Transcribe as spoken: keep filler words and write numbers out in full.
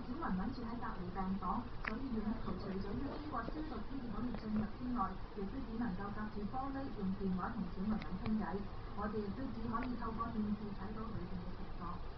小文揾住喺隔離病房，所以要除除咗要經過消毒先至可以進入之外，亦都只能夠隔住玻璃用電話同小文揾傾偈。我哋亦都只可以透過電視睇到裏邊嘅情況。